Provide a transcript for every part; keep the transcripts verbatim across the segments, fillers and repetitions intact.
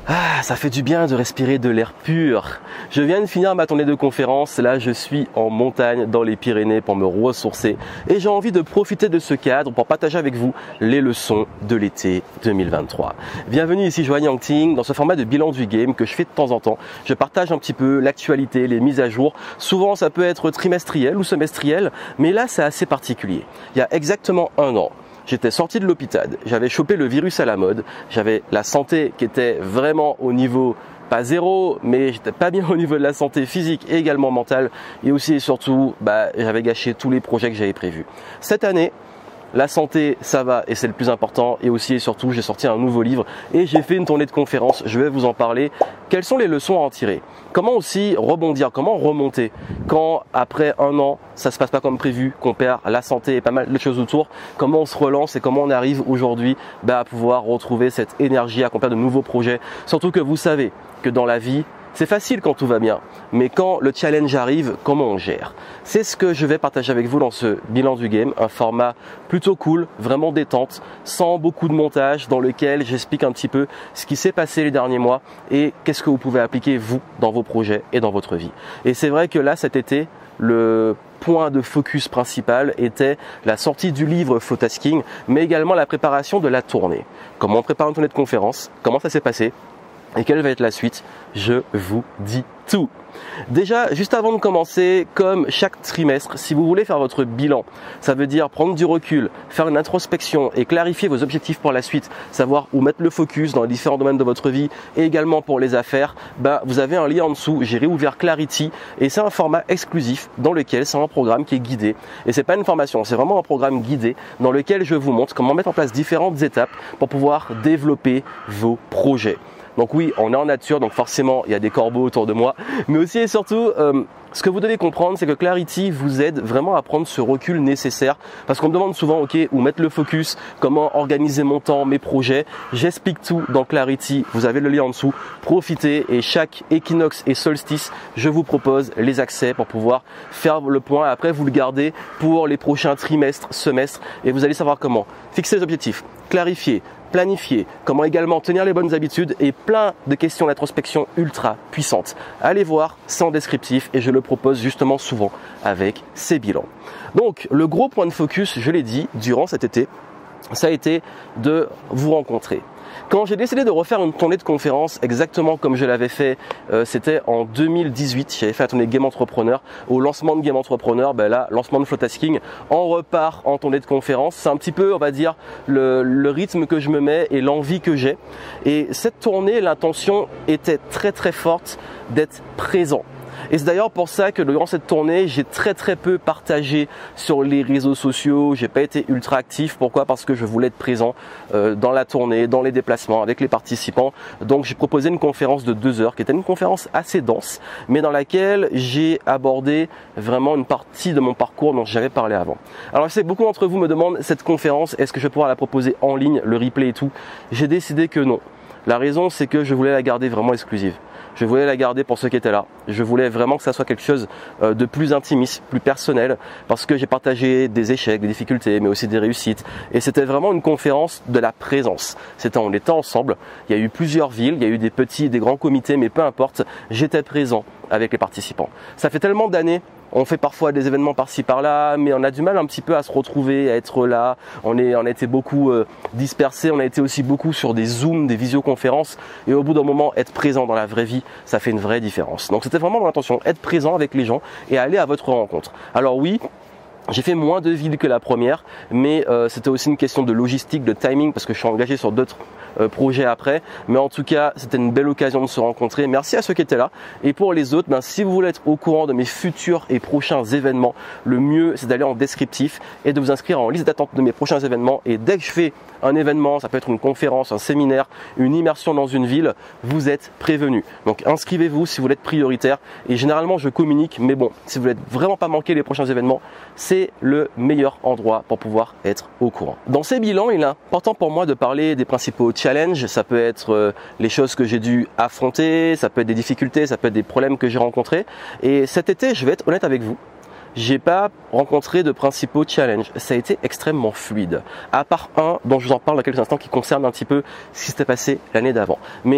Ah, ça fait du bien de respirer de l'air pur. Je viens de finir ma tournée de conférence. Là, je suis en montagne dans les Pyrénées pour me ressourcer. Et j'ai envie de profiter de ce cadre pour partager avec vous les leçons de l'été deux mille vingt-trois. Bienvenue ici Joanne Yangting dans ce format de bilan du game que je fais de temps en temps. Je partage un petit peu l'actualité, les mises à jour. Souvent, ça peut être trimestriel ou semestriel. Mais là, c'est assez particulier. Il y a exactement un an, j'étais sorti de l'hôpital, j'avais chopé le virus à la mode, j'avais la santé qui était vraiment au niveau, pas zéro, mais j'étais pas bien au niveau de la santé physique et également mentale. Et aussi et surtout, bah, j'avais gâché tous les projets que j'avais prévus. Cette année, la santé, ça va et c'est le plus important. Et aussi et surtout, j'ai sorti un nouveau livre et j'ai fait une tournée de conférences. Je vais vous en parler. Quelles sont les leçons à en tirer? Comment aussi rebondir? Comment remonter quand après un an, ça se passe pas comme prévu, qu'on perd la santé et pas mal de choses autour? Comment on se relance et comment on arrive aujourd'hui bah, à pouvoir retrouver cette énergie, à accomplir de nouveaux projets? Surtout que vous savez que dans la vie, c'est facile quand tout va bien, mais quand le challenge arrive, comment on gère? C'est ce que je vais partager avec vous dans ce bilan du game, un format plutôt cool, vraiment détente, sans beaucoup de montage, dans lequel j'explique un petit peu ce qui s'est passé les derniers mois et qu'est-ce que vous pouvez appliquer vous dans vos projets et dans votre vie. Et c'est vrai que là, cet été, le point de focus principal était la sortie du livre Flowtasking, mais également la préparation de la tournée. Comment on prépare une tournée de conférence? Comment ça s'est passé? Et quelle va être la suite? Je vous dis tout. Déjà, juste avant de commencer, comme chaque trimestre, si vous voulez faire votre bilan, ça veut dire prendre du recul, faire une introspection et clarifier vos objectifs pour la suite, savoir où mettre le focus dans les différents domaines de votre vie et également pour les affaires, bah, vous avez un lien en dessous, j'ai réouvert Clarity et c'est un format exclusif dans lequel c'est un programme qui est guidé. Et c'est pas une formation, c'est vraiment un programme guidé dans lequel je vous montre comment mettre en place différentes étapes pour pouvoir développer vos projets. Donc oui, on est en nature, donc forcément, il y a des corbeaux autour de moi. Mais aussi et surtout, euh, ce que vous devez comprendre, c'est que Clarity vous aide vraiment à prendre ce recul nécessaire. Parce qu'on me demande souvent, ok, où mettre le focus, comment organiser mon temps, mes projets. J'explique tout dans Clarity, vous avez le lien en dessous. Profitez et chaque équinoxe et solstice, je vous propose les accès pour pouvoir faire le point. Après, vous le gardez pour les prochains trimestres, semestres. Et vous allez savoir comment fixer les objectifs, clarifier, planifier, comment également tenir les bonnes habitudes et plein de questions d'introspection ultra puissantes. Allez voir, c'est en descriptif et je le propose justement souvent avec ces bilans. Donc le gros point de focus, je l'ai dit, durant cet été, ça a été de vous rencontrer. Quand j'ai décidé de refaire une tournée de conférence exactement comme je l'avais fait, euh, c'était en deux mille dix-huit, j'avais fait la tournée Game Entrepreneur. Au lancement de Game Entrepreneur, ben là, lancement de Flowtasking, on repart en tournée de conférence. C'est un petit peu, on va dire, le, le rythme que je me mets et l'envie que j'ai. Et cette tournée, l'intention était très très forte d'être présent. Et c'est d'ailleurs pour ça que durant cette tournée, j'ai très très peu partagé sur les réseaux sociaux. J'ai pas été ultra actif. Pourquoi? Parce que je voulais être présent euh, dans la tournée, dans les déplacements, avec les participants. Donc j'ai proposé une conférence de deux heures, qui était une conférence assez dense, mais dans laquelle j'ai abordé vraiment une partie de mon parcours dont j'avais parlé avant. Alors je sais que beaucoup d'entre vous me demandent cette conférence, est-ce que je vais pouvoir la proposer en ligne, le replay et tout? J'ai décidé que non. La raison, c'est que je voulais la garder vraiment exclusive. Je voulais la garder pour ceux qui étaient là. Je voulais vraiment que ça soit quelque chose de plus intimiste, plus personnel, parce que j'ai partagé des échecs, des difficultés, mais aussi des réussites. Et c'était vraiment une conférence de la présence. C'était, on était ensemble. Il y a eu plusieurs villes, il y a eu des petits et des grands comités, mais peu importe, j'étais présent avec les participants. Ça fait tellement d'années. On fait parfois des événements par-ci par-là, mais on a du mal un petit peu à se retrouver, à être là. On, est, on a été beaucoup euh, dispersés, on a été aussi beaucoup sur des Zooms, des visioconférences. Et au bout d'un moment, être présent dans la vraie vie, ça fait une vraie différence. Donc c'était vraiment mon intention, être présent avec les gens et aller à votre rencontre. Alors oui, j'ai fait moins de villes que la première, mais euh, c'était aussi une question de logistique, de timing, parce que je suis engagé sur d'autres euh, projets après. Mais en tout cas, c'était une belle occasion de se rencontrer. Merci à ceux qui étaient là. Et pour les autres, ben, si vous voulez être au courant de mes futurs et prochains événements, le mieux, c'est d'aller en descriptif et de vous inscrire en liste d'attente de mes prochains événements. Et dès que je fais un événement, ça peut être une conférence, un séminaire, une immersion dans une ville, vous êtes prévenus. Donc inscrivez-vous si vous voulez être prioritaire. Et généralement, je communique, mais bon, si vous voulez vraiment pas manquer les prochains événements, c'est le meilleur endroit pour pouvoir être au courant. Dans ces bilans, il est important pour moi de parler des principaux challenges. Ça peut être euh, les choses que j'ai dû affronter, ça peut être des difficultés, ça peut être des problèmes que j'ai rencontrés. Et cet été, je vais être honnête avec vous, j'ai pas rencontré de principaux challenges. Ça a été extrêmement fluide. À part un dont je vous en parle dans quelques instants qui concerne un petit peu ce qui s'était passé l'année d'avant. Mais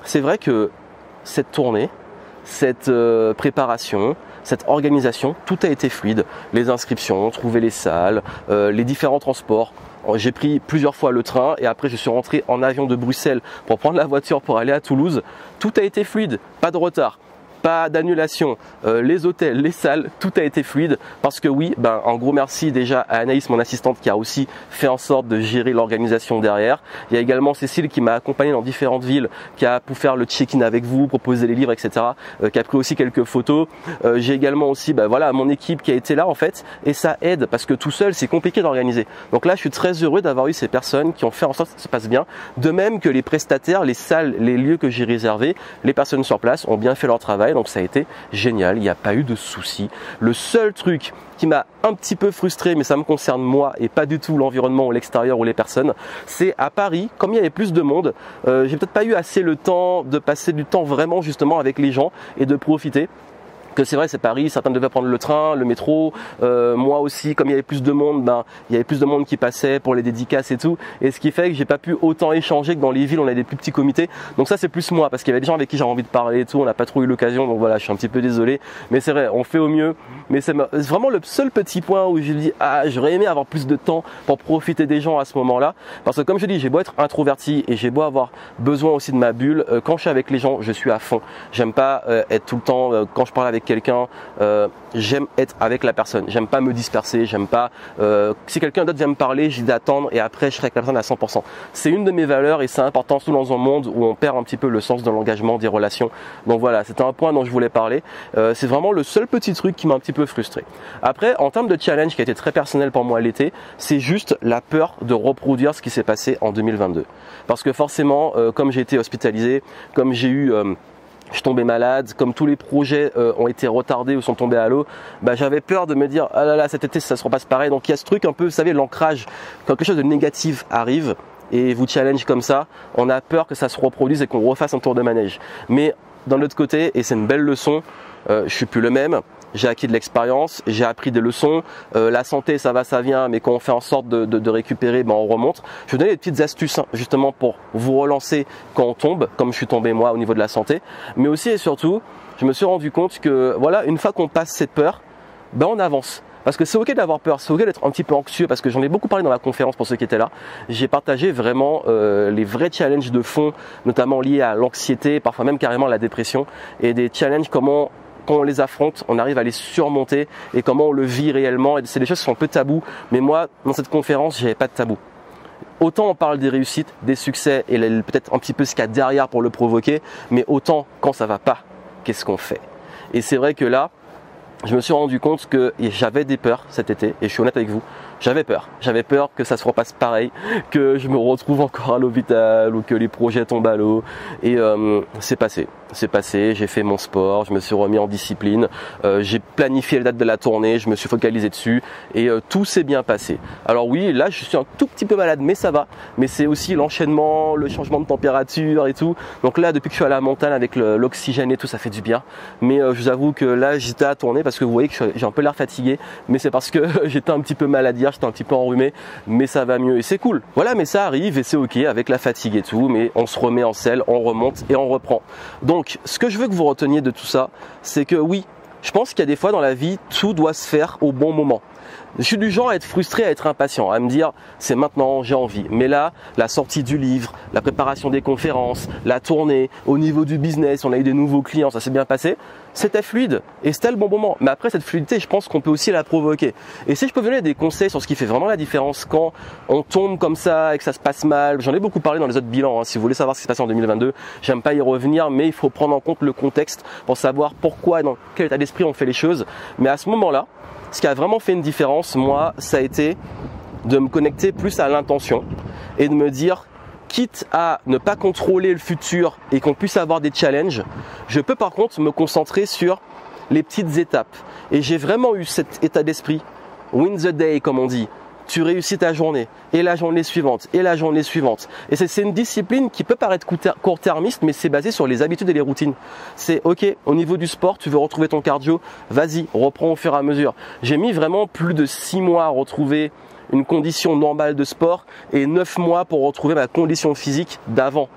c'est vrai que cette tournée, cette euh, préparation, cette organisation, tout a été fluide. Les inscriptions, trouver les salles, euh, les différents transports. J'ai pris plusieurs fois le train et après je suis rentré en avion de Bruxelles pour prendre la voiture pour aller à Toulouse. Tout a été fluide, pas de retard. Pas d'annulation, euh, les hôtels, les salles, tout a été fluide parce que oui, ben, un gros merci déjà à Anaïs, mon assistante, qui a aussi fait en sorte de gérer l'organisation derrière. Il y a également Cécile qui m'a accompagné dans différentes villes, qui a pu faire le check-in avec vous, proposer les livres, et cetera, euh, qui a pris aussi quelques photos. Euh, J'ai également aussi ben, voilà, mon équipe qui a été là en fait et ça aide parce que tout seul c'est compliqué d'organiser. Donc là je suis très heureux d'avoir eu ces personnes qui ont fait en sorte que ça se passe bien. De même que les prestataires, les salles, les lieux que j'ai réservés, les personnes sur place ont bien fait leur travail. Donc ça a été génial, il n'y a pas eu de soucis. Le seul truc qui m'a un petit peu frustré, mais ça me concerne moi et pas du tout l'environnement ou l'extérieur ou les personnes, c'est à Paris, comme il y avait plus de monde, euh, j'ai peut-être pas eu assez le temps de passer du temps vraiment justement avec les gens et de profiter. Que c'est vrai, c'est Paris, certains devaient prendre le train, le métro, euh, moi aussi, comme il y avait plus de monde, ben, il y avait plus de monde qui passait pour les dédicaces et tout, et ce qui fait que j'ai pas pu autant échanger que dans les villes, on a des plus petits comités, donc ça c'est plus moi, parce qu'il y avait des gens avec qui j'ai envie de parler et tout, on n'a pas trop eu l'occasion, donc voilà, je suis un petit peu désolé, mais c'est vrai, on fait au mieux, mais c'est vraiment le seul petit point où je dis, ah, j'aurais aimé avoir plus de temps pour profiter des gens à ce moment-là, parce que comme je dis, j'ai beau être introverti, et j'ai beau avoir besoin aussi de ma bulle, euh, quand je suis avec les gens, je suis à fond, j'aime pas euh, être tout le temps, euh, quand je parle avec quelqu'un, euh, j'aime être avec la personne, j'aime pas me disperser, j'aime pas euh, si quelqu'un d'autre vient me parler, j'ai d'attendre et après je serai avec la personne à cent pour cent. C'est une de mes valeurs et c'est important surtout dans un monde où on perd un petit peu le sens de l'engagement, des relations. Donc voilà, c'était un point dont je voulais parler. Euh, c'est vraiment le seul petit truc qui m'a un petit peu frustré. Après, en termes de challenge qui a été très personnel pour moi l'été, c'est juste la peur de reproduire ce qui s'est passé en deux mille vingt-deux. Parce que forcément, euh, comme j'ai été hospitalisé, comme j'ai eu euh, je suis tombé malade, comme tous les projets euh, ont été retardés ou sont tombés à l'eau, bah, j'avais peur de me dire ah là là cet été ça se repasse pareil. Donc il y a ce truc un peu, vous savez, l'ancrage, quand quelque chose de négatif arrive et vous challenge comme ça, on a peur que ça se reproduise et qu'on refasse un tour de manège. Mais d'un autre côté, et c'est une belle leçon, euh, je suis plus le même. J'ai acquis de l'expérience, j'ai appris des leçons. Euh, la santé, ça va, ça vient, mais quand on fait en sorte de, de, de récupérer, ben on remonte. Je vais vous donner des petites astuces hein, justement pour vous relancer quand on tombe, comme je suis tombé moi au niveau de la santé. Mais aussi et surtout, je me suis rendu compte que voilà, une fois qu'on passe cette peur, ben on avance. Parce que c'est ok d'avoir peur, c'est ok d'être un petit peu anxieux, parce que j'en ai beaucoup parlé dans la conférence pour ceux qui étaient là. J'ai partagé vraiment euh, les vrais challenges de fond, notamment liés à l'anxiété, parfois même carrément à la dépression, et des challenges comment quand on les affronte, on arrive à les surmonter et comment on le vit réellement. Et c'est des choses qui sont un peu tabous, mais moi, dans cette conférence, j'avais pas de tabou. Autant on parle des réussites, des succès et peut-être un petit peu ce qu'il y a derrière pour le provoquer, mais autant quand ça va pas, qu'est-ce qu'on fait? Et c'est vrai que là, je me suis rendu compte que j'avais des peurs cet été, et je suis honnête avec vous, j'avais peur. J'avais peur que ça se repasse pareil, que je me retrouve encore à l'hôpital ou que les projets tombent à l'eau. Et euh, c'est passé. C'est passé, j'ai fait mon sport, je me suis remis en discipline, euh, j'ai planifié la date de la tournée, je me suis focalisé dessus et euh, tout s'est bien passé. Alors oui, là je suis un tout petit peu malade, mais ça va. Mais c'est aussi l'enchaînement, le changement de température et tout. Donc là, depuis que je suis à la montagne avec l'oxygène et tout, ça fait du bien. Mais euh, je vous avoue que là, j'étais à tourner parce que vous voyez que j'ai un peu l'air fatigué. Mais c'est parce que j'étais un petit peu malade hier, j'étais un petit peu enrhumé, mais ça va mieux et c'est cool. Voilà, mais ça arrive et c'est ok avec la fatigue et tout, mais on se remet en selle, on remonte et on reprend. Donc Donc, ce que je veux que vous reteniez de tout ça, c'est que oui, je pense qu'il y a des fois dans la vie, tout doit se faire au bon moment. Je suis du genre à être frustré, à être impatient, à me dire c'est maintenant, j'ai envie. Mais là, la sortie du livre, la préparation des conférences, la tournée, au niveau du business, on a eu des nouveaux clients, ça s'est bien passé. C'était fluide et c'était le bon moment. Mais après cette fluidité, je pense qu'on peut aussi la provoquer. Et si je peux vous donner des conseils sur ce qui fait vraiment la différence quand on tombe comme ça et que ça se passe mal, j'en ai beaucoup parlé dans les autres bilans. Hein, si vous voulez savoir ce qui s'est passé en deux mille vingt-deux, j'aime pas y revenir, mais il faut prendre en compte le contexte pour savoir pourquoi et dans quel état d'esprit on fait les choses. Mais à ce moment-là, ce qui a vraiment fait une différence, moi, ça a été de me connecter plus à l'intention et de me dire, quitte à ne pas contrôler le futur et qu'on puisse avoir des challenges, je peux par contre me concentrer sur les petites étapes. Et j'ai vraiment eu cet état d'esprit, win the day comme on dit. Tu réussis ta journée, et la journée suivante, et la journée suivante. Et c'est une discipline qui peut paraître court-termiste, mais c'est basé sur les habitudes et les routines. C'est ok, au niveau du sport, tu veux retrouver ton cardio, vas-y, reprends au fur et à mesure. J'ai mis vraiment plus de six mois à retrouver une condition normale de sport et neuf mois pour retrouver ma condition physique d'avant.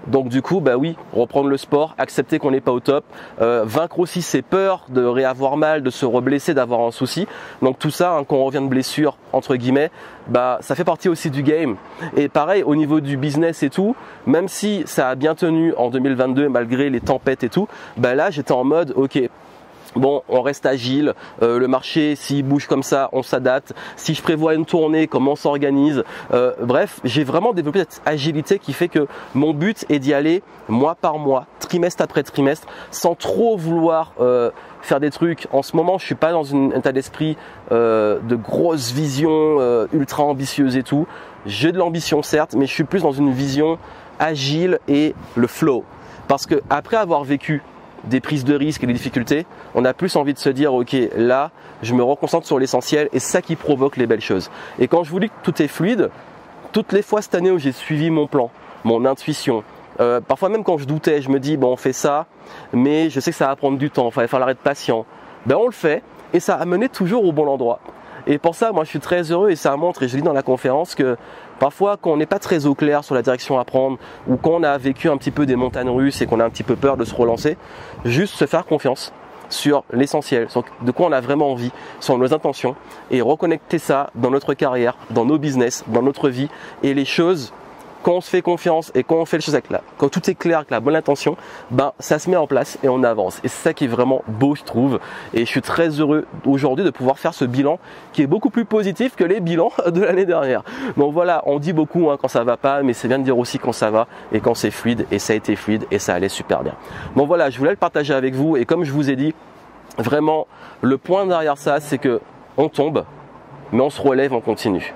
Donc du coup, bah oui, reprendre le sport, accepter qu'on n'est pas au top, euh, vaincre aussi ses peurs de réavoir mal, de se reblesser, d'avoir un souci. Donc tout ça, hein, quand on revient de blessure, entre guillemets, bah ça fait partie aussi du game. Et pareil, au niveau du business et tout, même si ça a bien tenu en deux mille vingt-deux malgré les tempêtes et tout, bah là j'étais en mode, ok, bon, on reste agile, euh, le marché s'il bouge comme ça, on s'adapte. Si je prévois une tournée, comment on s'organise, euh, bref, j'ai vraiment développé cette agilité qui fait que mon but est d'y aller mois par mois, trimestre après trimestre, sans trop vouloir euh, faire des trucs. En ce moment, je suis pas dans une, un état d'esprit euh, de grosse vision euh, ultra ambitieuse et tout. J'ai de l'ambition certes, mais je suis plus dans une vision agile et le flow. Parce que après avoir vécu des prises de risques et des difficultés, on a plus envie de se dire ok, là je me reconcentre sur l'essentiel et c'est ça qui provoque les belles choses. Et quand je vous dis que tout est fluide, toutes les fois cette année où j'ai suivi mon plan, mon intuition, euh, parfois même quand je doutais, je me dis bon on fait ça, mais je sais que ça va prendre du temps, il va falloir être patient, ben on le fait et ça a mené toujours au bon endroit. Et pour ça, moi je suis très heureux et ça montre, et je dis dans la conférence, que parfois quand on n'est pas très au clair sur la direction à prendre ou quand on a vécu un petit peu des montagnes russes et qu'on a un petit peu peur de se relancer, juste se faire confiance sur l'essentiel, sur de quoi on a vraiment envie, sur nos intentions et reconnecter ça dans notre carrière, dans nos business, dans notre vie et les choses. Quand on se fait confiance et quand on fait les choses avec la, quand tout est clair avec la bonne intention, ben ça se met en place et on avance. Et c'est ça qui est vraiment beau, je trouve. Et je suis très heureux aujourd'hui de pouvoir faire ce bilan qui est beaucoup plus positif que les bilans de l'année dernière. Donc voilà, on dit beaucoup hein, quand ça va pas, mais c'est bien de dire aussi quand ça va et quand c'est fluide. Et ça a été fluide et ça allait super bien. Donc voilà, je voulais le partager avec vous. Et comme je vous ai dit, vraiment le point derrière ça, c'est que on tombe, mais on se relève, on continue.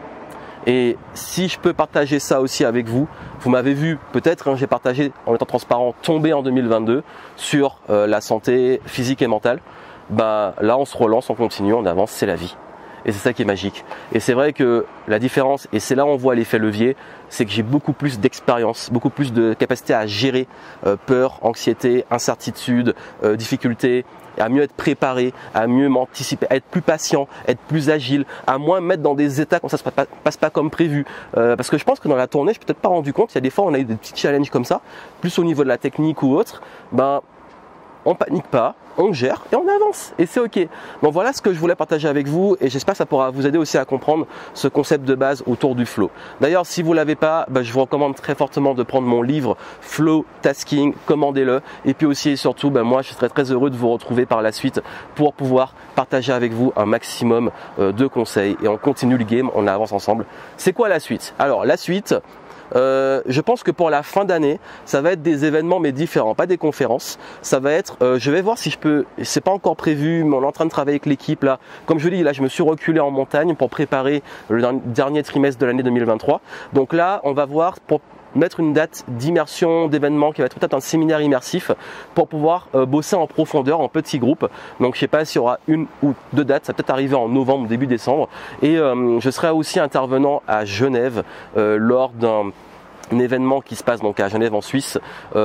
Et si je peux partager ça aussi avec vous, vous m'avez vu peut-être, hein, j'ai partagé en étant transparent, tomber en deux mille vingt-deux sur euh, la santé physique et mentale. Bah, là on se relance, on continue, on avance, c'est la vie. Et c'est ça qui est magique. Et c'est vrai que la différence, et c'est là où on voit l'effet levier, c'est que j'ai beaucoup plus d'expérience, beaucoup plus de capacité à gérer euh, peur, anxiété, incertitude, euh, difficultés, à mieux être préparé, à mieux m'anticiper, à être plus patient, être plus agile, à moins me mettre dans des états quand ça se passe pas, passe pas comme prévu. Euh, parce que je pense que dans la tournée, je suis peut-être pas rendu compte, il y a des fois on a eu des petits challenges comme ça, plus au niveau de la technique ou autre, ben on panique pas, on gère et on avance et c'est ok. Donc voilà ce que je voulais partager avec vous et j'espère que ça pourra vous aider aussi à comprendre ce concept de base autour du flow. D'ailleurs si vous ne l'avez pas, bah, je vous recommande très fortement de prendre mon livre Flow Tasking, commandez-le et puis aussi et surtout bah, moi je serais très heureux de vous retrouver par la suite pour pouvoir partager avec vous un maximum euh, de conseils et on continue le game, on avance ensemble. C'est quoi la suite? Alors la suite, Euh, je pense que pour la fin d'année, ça va être des événements mais différents, pas des conférences. Ça va être, euh, je vais voir si je peux, c'est pas encore prévu, mais on est en train de travailler avec l'équipe là. Comme je dis, là je me suis reculé en montagne pour préparer le dernier trimestre de l'année deux mille vingt-trois. Donc là, on va voir pour mettre une date d'immersion, d'événement qui va être peut-être un séminaire immersif pour pouvoir euh, bosser en profondeur en petits groupes. Donc je sais pas s'il y aura une ou deux dates, ça va peut-être arriver en novembre, début décembre. Et euh, je serai aussi intervenant à Genève euh, lors d'un un événement qui se passe donc à Genève en Suisse,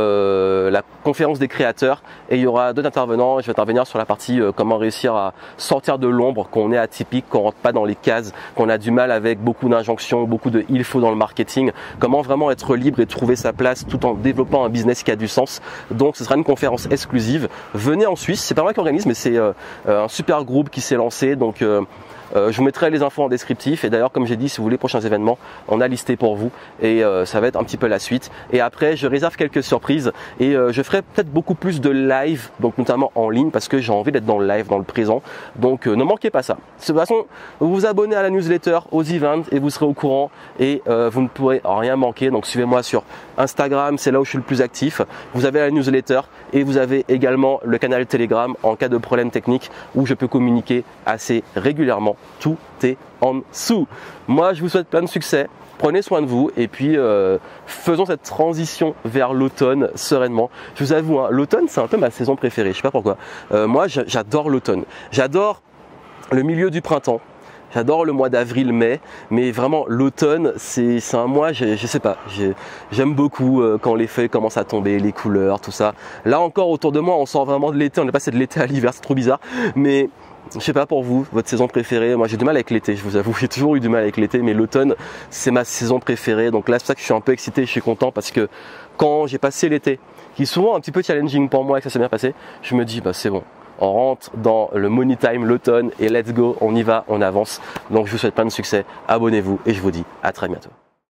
euh, la conférence des créateurs, et il y aura deux intervenants. Je vais intervenir sur la partie euh, comment réussir à sortir de l'ombre, qu'on est atypique, qu'on rentre pas dans les cases, qu'on a du mal avec beaucoup d'injonctions, beaucoup de il faut dans le marketing, comment vraiment être libre et trouver sa place tout en développant un business qui a du sens. Donc ce sera une conférence exclusive. Venez en Suisse, c'est pas moi qui organise mais c'est euh, un super groupe qui s'est lancé, donc euh, Euh, je vous mettrai les infos en descriptif et d'ailleurs comme j'ai dit, si vous voulez les prochains événements, on a listé pour vous et euh, ça va être un petit peu la suite. Et après je réserve quelques surprises et euh, je ferai peut-être beaucoup plus de live, donc notamment en ligne parce que j'ai envie d'être dans le live, dans le présent. Donc euh, ne manquez pas ça. De toute façon, vous vous abonnez à la newsletter, aux events et vous serez au courant et euh, vous ne pourrez rien manquer. Donc suivez-moi sur Instagram, c'est là où je suis le plus actif. Vous avez la newsletter et vous avez également le canal Telegram en cas de problème technique où je peux communiquer assez régulièrement. Tout est en dessous. Moi, je vous souhaite plein de succès. Prenez soin de vous et puis euh, faisons cette transition vers l'automne sereinement. Je vous avoue, hein, l'automne, c'est un peu ma saison préférée. Je sais pas pourquoi. Euh, moi, j'adore l'automne. J'adore le milieu du printemps. J'adore le mois d'avril-mai, mais vraiment l'automne, c'est un mois, je, je sais pas, j'aime beaucoup euh, quand les feuilles commencent à tomber, les couleurs, tout ça. Là encore autour de moi, on sort vraiment de l'été, on est passé de l'été à l'hiver, c'est trop bizarre, mais je sais pas pour vous, votre saison préférée. Moi j'ai du mal avec l'été, je vous avoue, j'ai toujours eu du mal avec l'été, mais l'automne c'est ma saison préférée. Donc là c'est pour ça que je suis un peu excité, je suis content parce que quand j'ai passé l'été, qui est souvent un petit peu challenging pour moi et que ça s'est bien passé, je me dis bah c'est bon, on rentre dans le money time, l'automne et let's go, on y va, on avance. Donc je vous souhaite plein de succès, abonnez-vous et je vous dis à très bientôt.